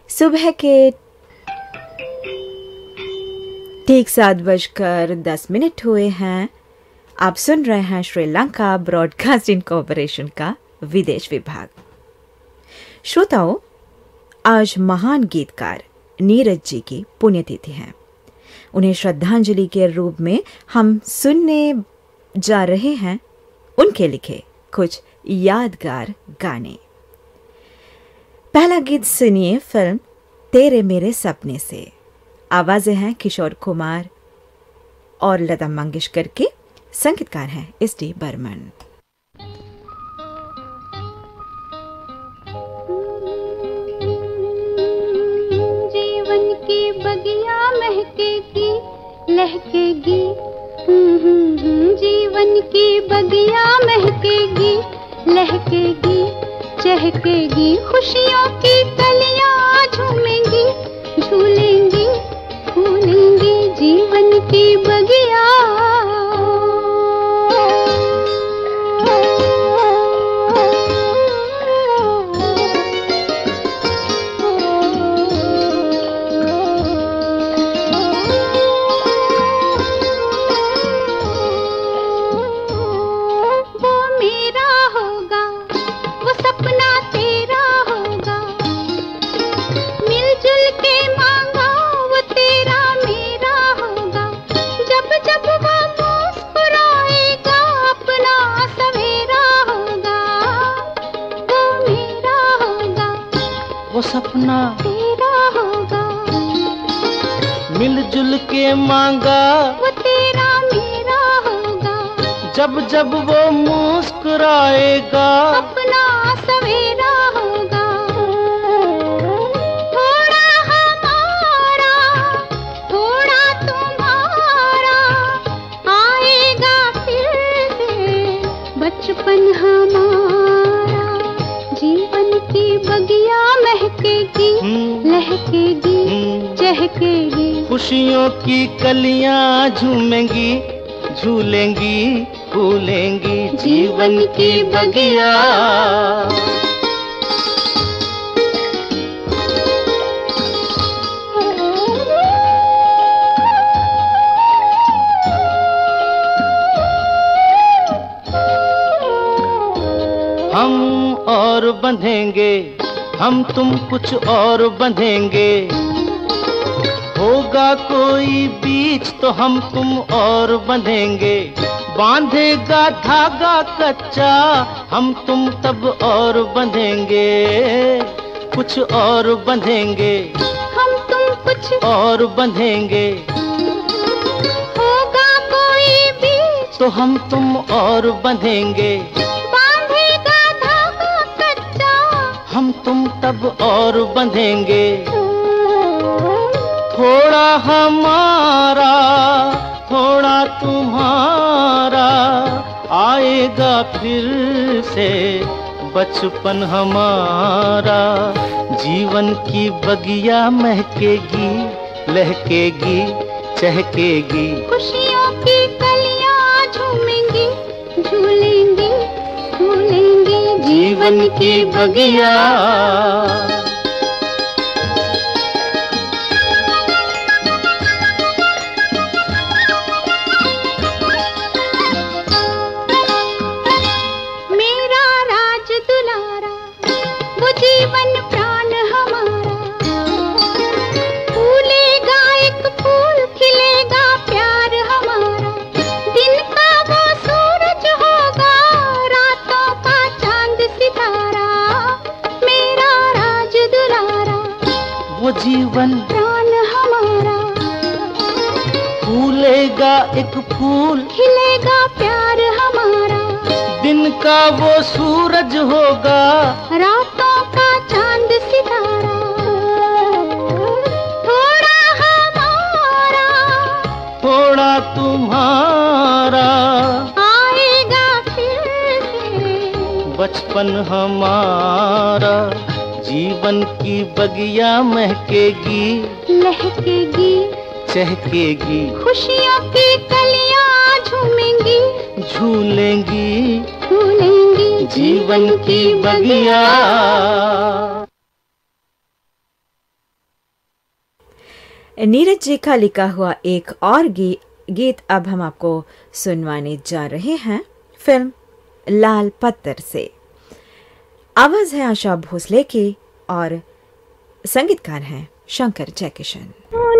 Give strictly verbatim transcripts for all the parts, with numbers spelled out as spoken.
सुबह के ठीक सात बजकर दस मिनट हुए हैं। आप सुन रहे हैं श्रीलंका ब्रॉडकास्टिंग कॉरपोरेशन का विदेश विभाग। श्रोताओं, आज महान गीतकार नीरज जी की पुण्यतिथि है। उन्हें श्रद्धांजलि के रूप में हम सुनने जा रहे हैं उनके लिखे कुछ यादगार गाने। पहला गीत सुनिए फिल्म तेरे मेरे सपने से। आवाजें हैं किशोर कुमार और लता मंगेशकर के, संगीतकार हैं एस डी बर्मन। जीवन की बगिया महकेगी लहकेगी, जीवन की बगिया महकेगी लहकेगी, चहकेगी, खुशियों की कलियां झूमेंगी, झूलेंगी, फूलेंगी, जीवन की बगिया। वो सपना तेरा होगा, मिलजुल के मांगा वो तेरा मेरा होगा, जब जब वो मुस्कुराएगा अपना सवेरा होगा। थोड़ा हमारा थोड़ा तुम्हारा, आएगा फिर से बचपन हमारा, जीवन की बगिया महकेगी लहकेगी, चहकेगी, खुशियों की कलियां झूमेंगी, झूलेंगी, फूलेंगी, जीवन की बगिया। हम और बंधेंगे, हम तुम कुछ और बंधेंगे, होगा कोई बीच तो हम तुम और बंधेंगे, बांधेगा धागा कच्चा हम तुम तब और बंधेंगे, कुछ और बंधेंगे, हम तुम कुछ और बंधेंगे, होगा कोई बीच तो हम तुम और बंधेंगे, हम तुम तब और बंधेंगे। थोड़ा हमारा थोड़ा तुम्हारा, आएगा फिर से बचपन हमारा, जीवन की बगिया महकेगी लहकेगी, चहकेगी, खुशियों की कलियां झूमेंगी, झूलेंगी, फूलेंगी, जीवन की बगिया। मेरा राज दुलारा, वो जीवन प्राण हमारा, फूलेगा एक फूल, खिलेगा प्यार हमारा, दिन का वो सूरज होगा, रातों का चांद सितारा, मेरा राज दुलारा, वो जीवन प्राण हमारा, फूलेगा एक फूल, खिलेगा प्यार हमारा, दिन का वो सूरज होगा, रातों का चांद सितारा, थोड़ा हमारा थोड़ा तुम्हारा, आएगा फिर से बचपन हमारा, जीवन की बगिया महकेगी लहकेगी, चहकेगी, खुशियों की कलियां झूमेंगी, झूलेंगी, फूलेंगी, जीवन की बगिया। नीरज जी का लिखा हुआ एक और गी, गीत अब हम आपको सुनवाने जा रहे हैं फिल्म लाल पत्थर से। आवाज है आशा भोसले की और संगीतकार हैं शंकर जयकिशन।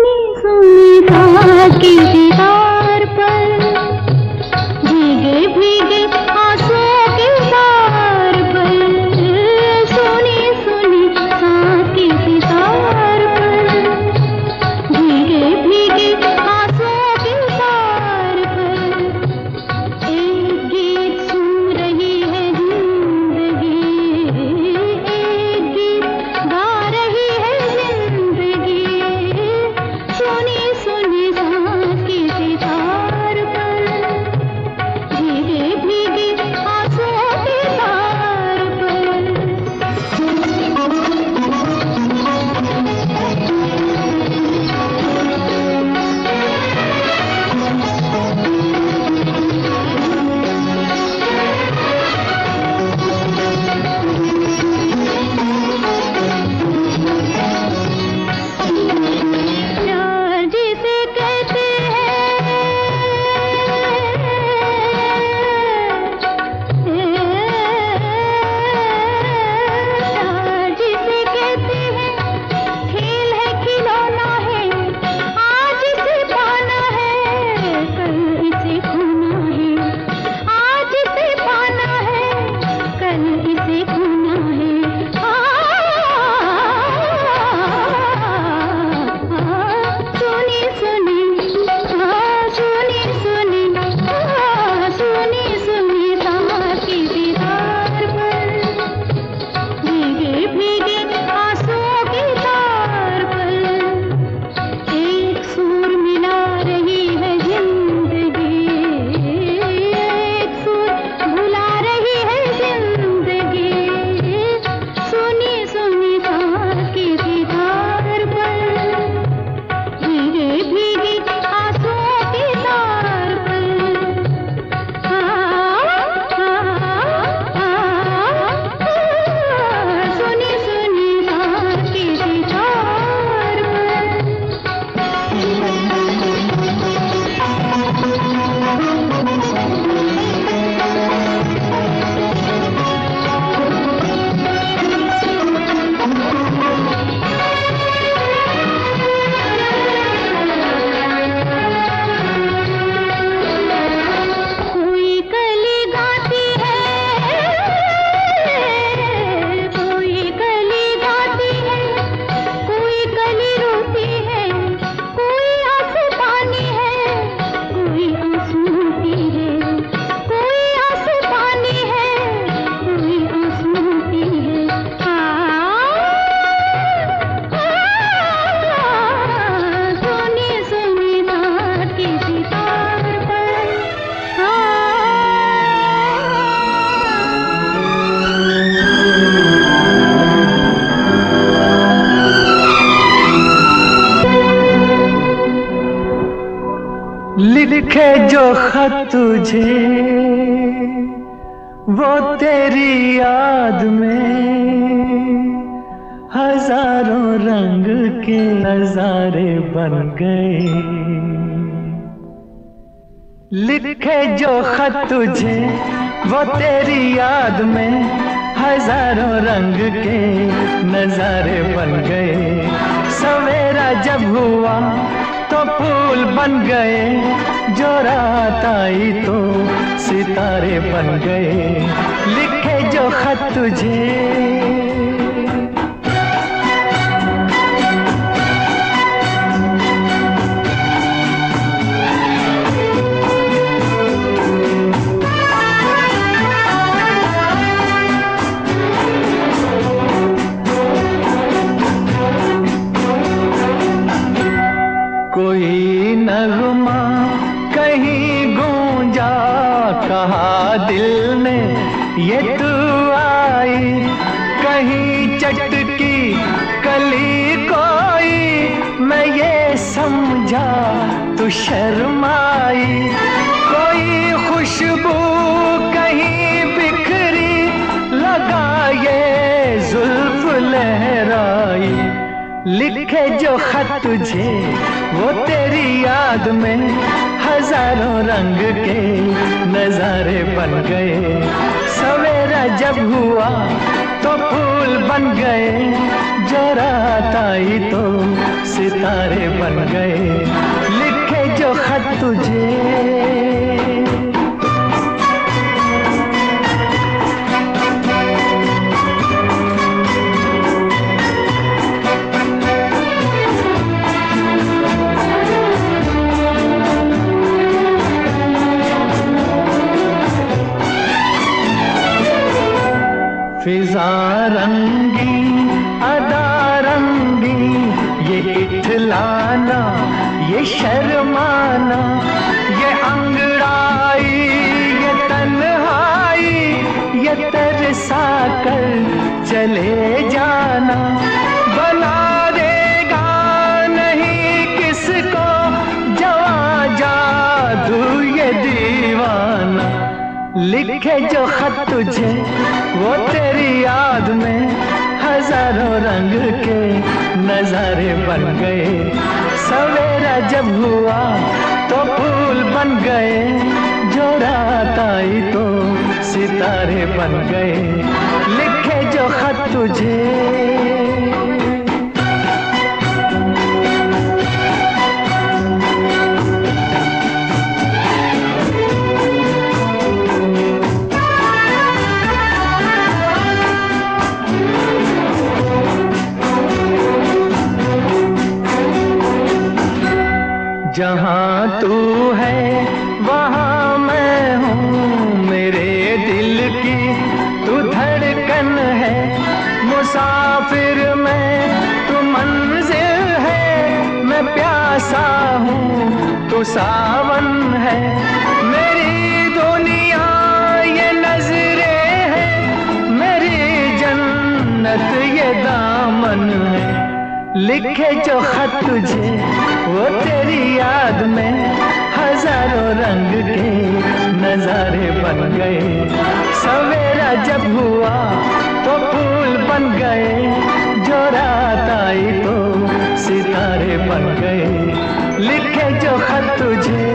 की दीवार पर भीगे भीगे आंसुओं के तार पर, सुनी सुनी सांस की सितार पर, भीगे भीगे आंसुओं के तार पर, एक गीत सुन रही है जिंदगी, एक गीत गा रही है जिंदगी, सुनी सुनी सांस की सितार पर, भीगे भीगे आंसुओं के तार पर। प्यार जिसे कहते हैं, प्यार जिसे कहते हैं, खेल है खिलौना है, आज इसे पाना है, कल इसे खोना है, आज इसे पाना है, कल इसे खोना है। आ, सुनी सुनी आ, सुनी सुनी आ, सुनी सुनी सांस की दीवार पर, भीगे भीगे आंसुओं के तार पर, एक सुर मिला रही है जिंदगी, एक सुर भुला रही है जिंदगी, सुनी सुनी सांस की दीवार पर, भीगे भीगे आंसुओं के तार पर। आ, आ, आ, सुनी सुनी सांस की दीवार पर। कोई कली गाती है, कोई कली गाती है, कोई कली रोती है, कोई आंसू पानी है, कोई आंसू पी है, कोई आंसू पानी है, कोई आंसू पी है। आ, आ, सुनी सुनी सांस की सितार पर। आ, लिखे जो खत तुझे वो तेरी याद में हजारों रंग के नजारे बन गए। लिखे जो खत तुझे वो तेरी याद में हजारों रंग के नजारे बन गए। सवेरा जब हुआ तो फूल बन गए, जो रात आई तो सितारे बन गए। लिखे जो खत तुझे कोई नगमा कहीं गूंजा, कहा दिल ने ये तू आई, कहीं चटकी कली कोई, मैं ये समझा तू शर्माई। कोई खुशबू कहीं बिखरी, लगा ये जुल्फ लहराई। लिखे जो खत तुझे वो तेरी याद में हजारों रंग के नजारे बन गए। सवेरा जब हुआ तो फूल बन गए, जो रात आई तो सितारे बन गए। लिखे जो खत तुझे फिजा रंगी अदा रंगी, ये इठलाना ये शर्माना, ये अंगड़ाई ये तन्हाई, ये तरसा कर चले जाना। बना देगा नहीं किसको जवां जादू ये दीवाना। लिखे जो खत तुझे वो तेरी याद में हजारों रंग के नजारे बन गए। सवेरा जब हुआ तो फूल बन गए, जो रात आई तो सितारे बन गए। लिखे जो खत तुझे जहाँ तू है वहाँ मैं हूँ, मेरे दिल की तू धड़कन है। मुसाफिर मैं तू मंजिल है, मैं प्यासा हूँ तू सावन है। मेरी दुनिया ये नजरें है, मेरी जन्नत ये दामन है। लिखे जो खत तुझे वो तेरी याद में हजारों रंग के नजारे बन गए। सवेरा जब हुआ तो फूल बन गए, जो रात आई तो सितारे बन गए। लिखे जो खत तुझे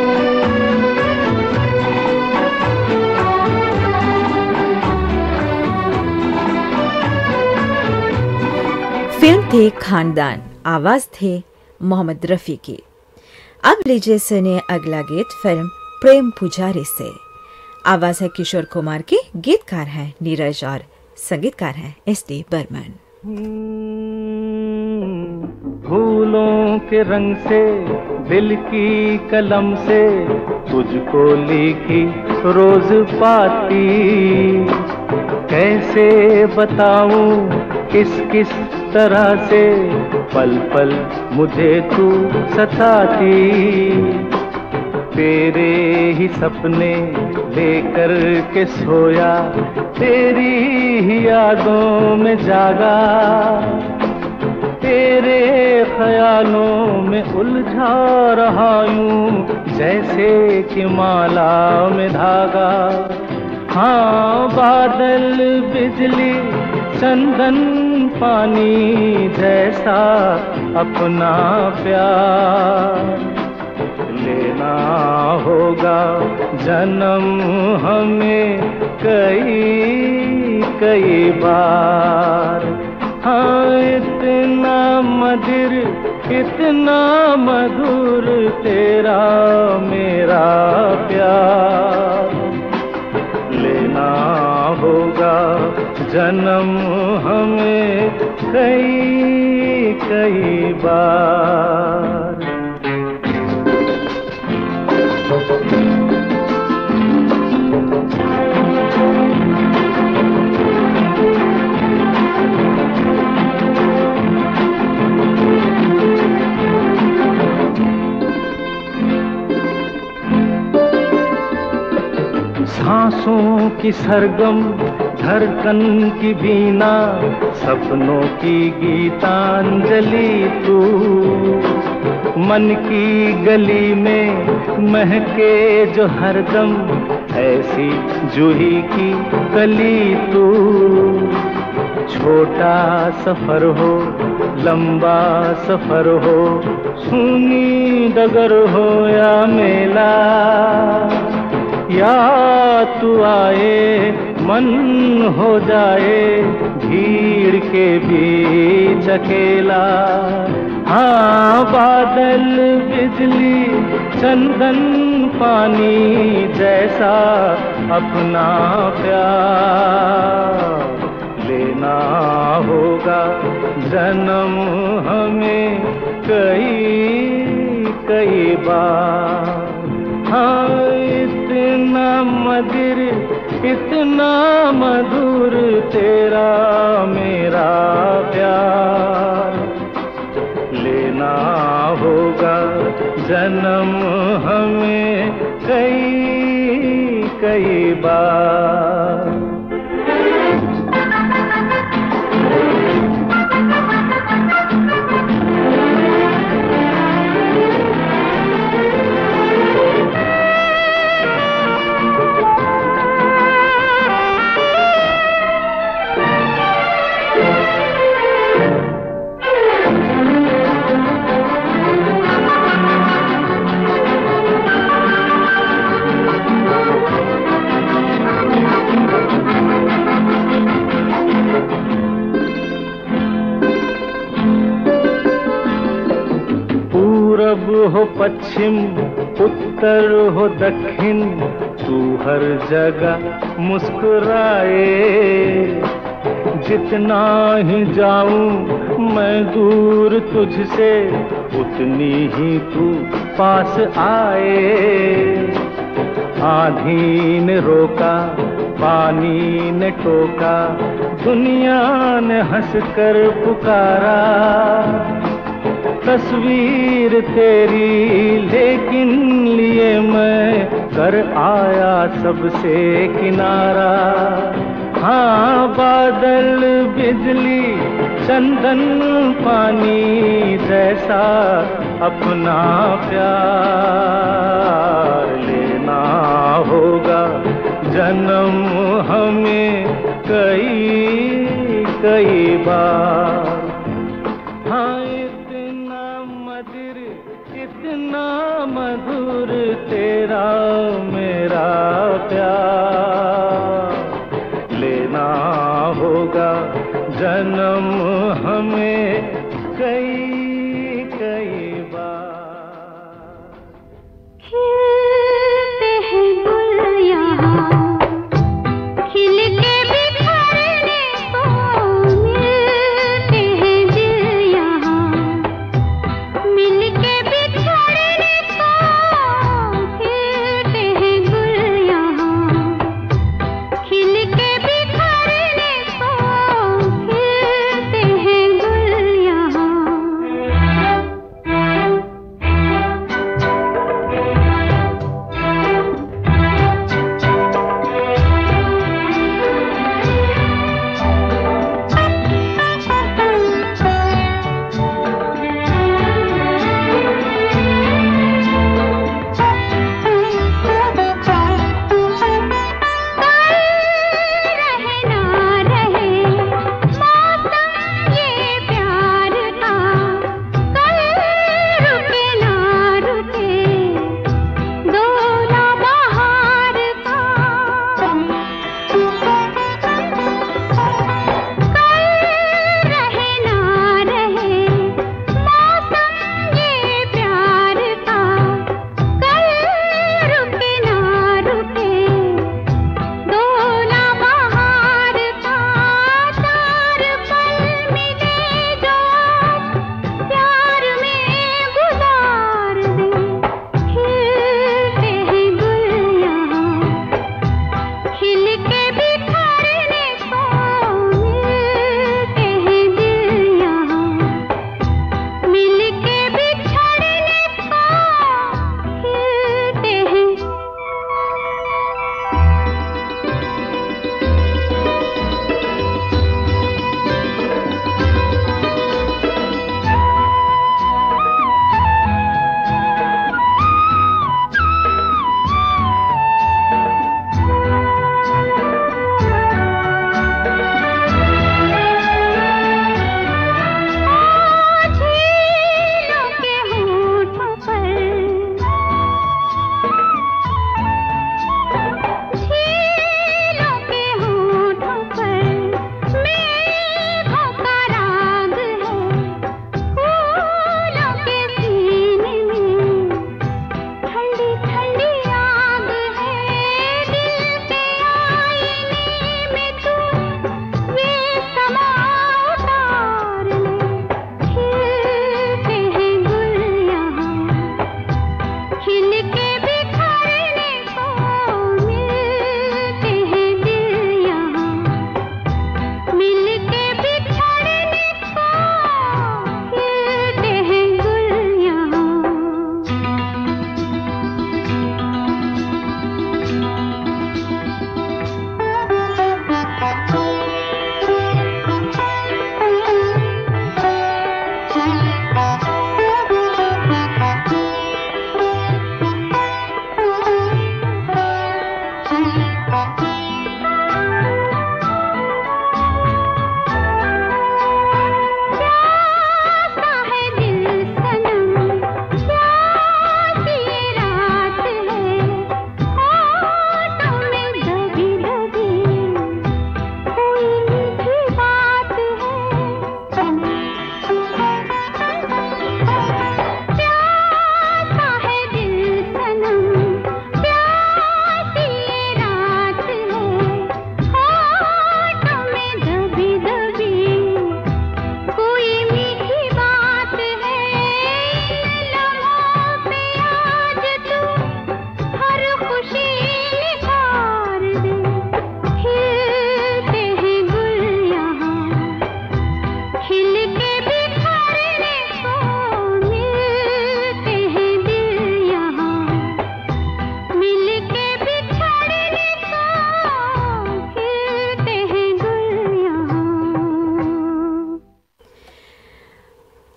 फिल्म थी खानदान, आवाज थे मोहम्मद रफी की। अब लीजिए सुनिए अगला गीत फिल्म प्रेम पुजारी से। आवाज है किशोर कुमार की, गीतकार हैं नीरज और संगीतकार हैं एस डी बर्मन। फूलों के रंग से दिल की कलम से तुझको लिखी रोज पाती, कैसे बताऊं किस किस तरह से पल पल मुझे तू सताती। तेरे ही सपने लेकर के सोया, तेरी ही यादों में जागा, तेरे ख्यालों में उलझा रहा यूं जैसे कि माला में धागा। हाँ बादल बिजली चंदन पानी जैसा अपना प्यार लेना होगा जन्म हमें कई कई बार। हाँ इतना मधुर इतना मधुर तेरा मेरा प्यार लेना होगा जन्म हमें कई कई बार। सांसों की सरगम धड़कन की बीना सपनों की गीतांजलि तू, मन की गली में महके जो हरदम ऐसी जूही की कली तू। छोटा सफर हो लंबा सफर हो, सूनी डगर हो या मेला, या तू आए मन हो जाए भीड़ के बीच अकेला। हाँ बादल बिजली चंदन पानी जैसा अपना प्यार लेना होगा जन्म हमें कई कई बार। हाँ इतना मधुर इतना मधुर तेरा मेरा प्यार लेना होगा जन्म हमें कई कई बार। पूरब हो पश्चिम उत्तर हो दक्षिण, तू हर जगह मुस्कुराए। जितना ही जाऊं मैं दूर तुझसे उतनी ही तू पास आए। आंधी ने रोका पानी ने टोका, दुनिया ने हंसकर पुकारा। तस्वीर तेरी लेकिन लिए मैं कर आया सबसे किनारा। हाँ बादल बिजली चंदन पानी जैसा अपना प्यार लेना होगा जन्म हमें कई कई बार। हाँ इतना मधुर तेरा मेरा प्यार लेना होगा जन्म हमें कई कई बार। खिलते हैं गुल यहाँ खिल के बिखरने को, मिलते हैं दिल यहाँ मिल के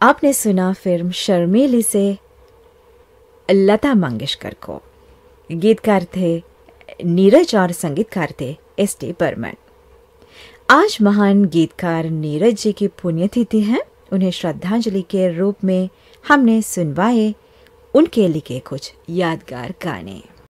आपने सुना फिल्म शर्मीली से लता मंगेशकर को। गीतकार थे नीरज और संगीतकार थे एस टी बर्मन। आज महान गीतकार नीरज जी की पुण्यतिथि है। उन्हें श्रद्धांजलि के रूप में हमने सुनवाए उनके लिखे कुछ यादगार गाने।